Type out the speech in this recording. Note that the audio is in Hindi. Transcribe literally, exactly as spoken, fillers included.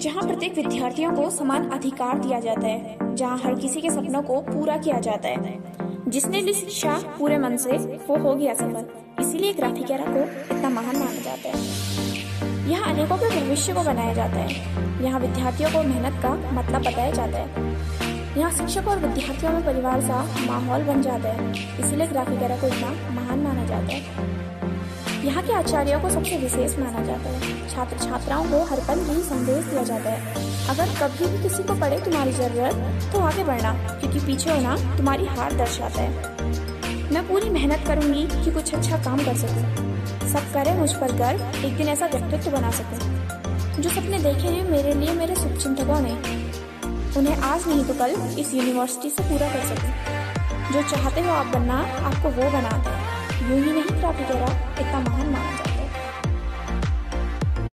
जहां प्रत्येक विद्यार्थियों को समान अधिकार दिया जाता है, जहां हर किसी के सपनों को पूरा किया जाता है। जिसने ली शिक्षा पूरे मन से वो हो गया सफल, इसीलिए ग्राफिकेरा को इतना महान माना जाता है। यहाँ अनेकों के भविष्य को बनाया जाता है। यहाँ विद्यार्थियों को मेहनत का मतलब बताया जाता है। यहाँ शिक्षक और विद्यार्थियों में परिवार सा माहौल बन जाता है, इसीलिए ग्राफिकेरा को इतना महान माना जाता है। यहाँ के आचार्यों को सबसे विशेष माना जाता है। छात्र छात्राओं को हर पल यही संदेश दिया जाता है, अगर कभी भी किसी को पड़े तुम्हारी जरूरत तो आगे बढ़ना, क्योंकि पीछे होना तुम्हारी हार दर्शाता है। मैं पूरी मेहनत करूंगी कि कुछ अच्छा काम कर सकूं, सब करें मुझ पर गर्व, एक दिन ऐसा व्यक्तित्व बना सकूं। जो सपने देखे हैं मेरे लिए मेरे शुभचिंतकों ने, उन्हें आज नहीं तो कल इस यूनिवर्सिटी से पूरा कर सकूं। जो चाहते हो आप बनना, आपको वो बनाते हैं। यूं ही नहीं ग्राफिकेरा इतना महान माना जाता है।